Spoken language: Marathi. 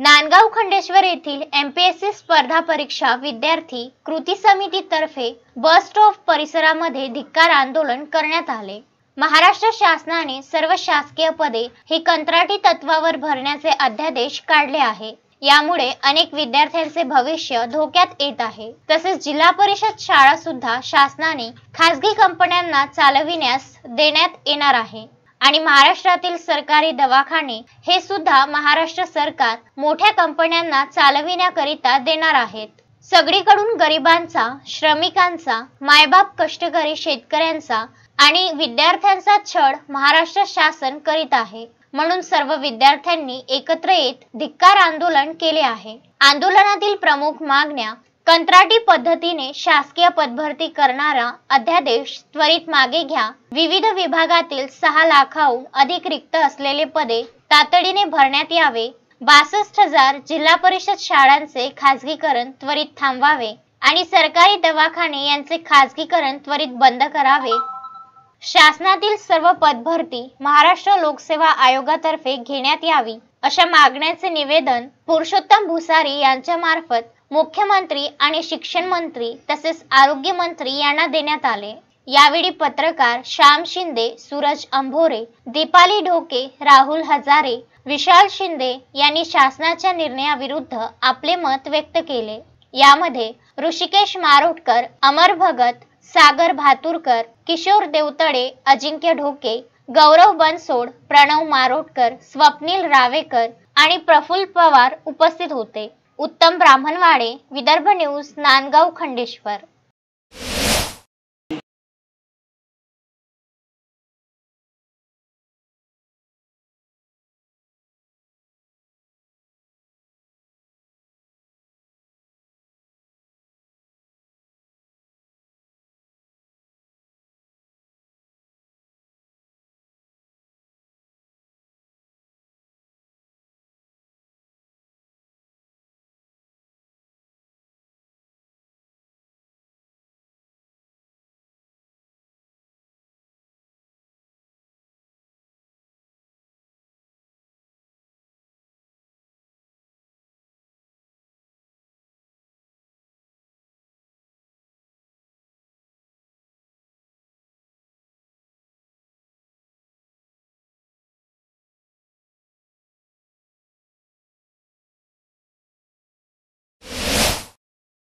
नांदगाव खंडेश्वर येथील एमपीएससी स्पर्धा परीक्षा विद्यार्थी कृती समितीतर्फे बस स्टॉप परिसरामध्ये धिक्कार आंदोलन करण्यात आले। महाराष्ट्र शासनाने सर्व शासकीय पदे ही कंत्राटी तत्वावर भरण्याचे अध्यादेश काढले आहे। यामुळे अनेक विद्यार्थ्यांचे भविष्य धोक्यात येत आहे। तसेच जिल्हा परिषद शाळा सुद्धा शासनाने खासगी कंपन्यांना चालविण्यास देण्यात येणार आहे आणि महाराष्ट्रातील सरकारी दवाखाने हे सुद्धा महाराष्ट्र सरकार मोठ्या कंपन्यांना चालविण्याकरिता देणार आहेत। सगळीकडून गरिबांचा, श्रमिकांचा, मायबाप कष्टकरी शेतकऱ्यांचा आणि विद्यार्थ्यांचा छळ महाराष्ट्र शासन करीत आहे। म्हणून सर्व विद्यार्थ्यांनी एकत्र येत धिक्कार आंदोलन केले आहे। आंदोलनातील प्रमुख मागण्या कंत्राटी पद्धतीने शासकीय पदभरती करणारा अध्यादेश त्वरित मागे घ्या, विविध विभागातील 6 लाखाहून अधिक रिक्त असलेले पदे तातडीने भरण्यात यावे, 62,000 जिल्हा परिषद शाळांचे खासगीकरण त्वरित थांबवावे आणि सरकारी दवाखाने यांचे खासगीकरण त्वरित बंद करावे, शासनातील सर्व पदभरती महाराष्ट्र लोकसेवा आयोगातर्फे घेण्यात यावी अशा मागण्यांचे निवेदन पुरुषोत्तम भुसारी यांच्यामार्फत मुख्यमंत्री आणि शिक्षण मंत्री तसेच आरोग्य मंत्री यांना देण्यात आले। यावेळी पत्रकार श्याम शिंदे, सूरज अंभोरे, दीपाली ढोके, राहुल हजारे, विशाल शिंदे यांनी शासनाच्या निर्णयाविरुद्ध आपले मत व्यक्त केले। यामध्ये ऋषिकेश मारोटकर, अमर भगत, सागर भातुरकर, किशोर देवतडे, अजिंक्य ढोके, गौरव बनसोड, प्रणव मारोटकर, स्वप्नील रावेकर आणि प्रफुल्ल पवार उपस्थित होते। उत्तम ब्राह्मणवाडे, विदर्भ न्यूज, नांदगाव खंडेश्वर।